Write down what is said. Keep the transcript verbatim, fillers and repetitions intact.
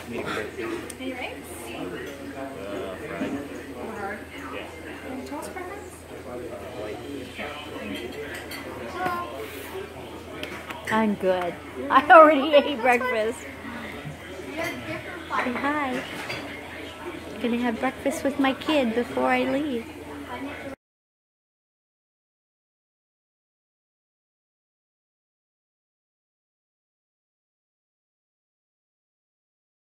Medium rare. Any rice? Uh, fried. Or Yeah. any toast preference? Uh, white. I'm good. I already ate breakfast. Say hi. Gonna have breakfast with my kid before I leave.